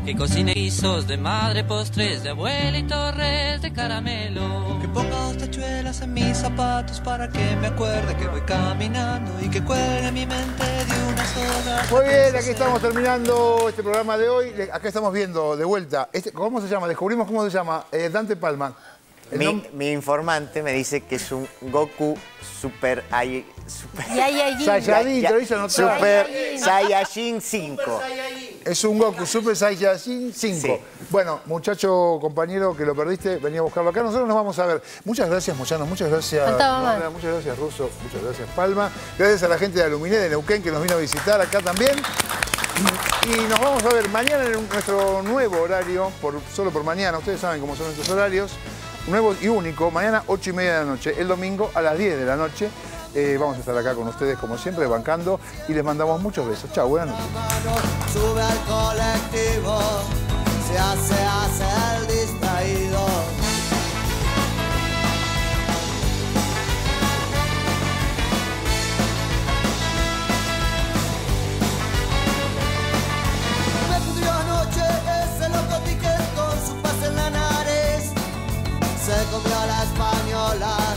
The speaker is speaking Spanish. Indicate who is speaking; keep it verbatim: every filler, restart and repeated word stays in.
Speaker 1: que cocine guisos de madre, postres de abuela y torres de caramelo.
Speaker 2: Que ponga dos tachuelas en mis zapatos para que me acuerde que voy caminando y que cuelgue mi mente de una sola.
Speaker 3: Muy bien, aquí estamos terminando este programa de hoy. Acá estamos viendo de vuelta, este, ¿cómo se llama? Descubrimos cómo se llama, eh, Dante Palma.
Speaker 4: Mi, mi informante me dice que es un Goku Super... Ay, super
Speaker 3: Saiyajin, te lo hizo notar.
Speaker 4: Super Saiyajin cinco.
Speaker 3: Es un Goku Super Saiyajin cinco. Sí. Bueno, muchacho, compañero, que lo perdiste, venía a buscarlo acá. Nosotros nos vamos a ver. Muchas gracias, Moyano. Muchas gracias, Mona, muchas gracias, Russo. Muchas gracias, Palma. Gracias a la gente de Aluminé, de Neuquén, que nos vino a visitar acá también. Y nos vamos a ver mañana en nuestro nuevo horario, por, solo por mañana. Ustedes saben cómo son nuestros horarios. Nuevo y único, mañana ocho y media de la noche. El domingo a las diez de la noche. Eh, vamos a estar acá con ustedes, como siempre, bancando. Y les mandamos muchos besos. Chao, buenas noches.
Speaker 2: Sube al colectivo, se hace, hace el distraído. Me pudrió anoche ese loco ticket con su pase en la nariz. Se comió a la española.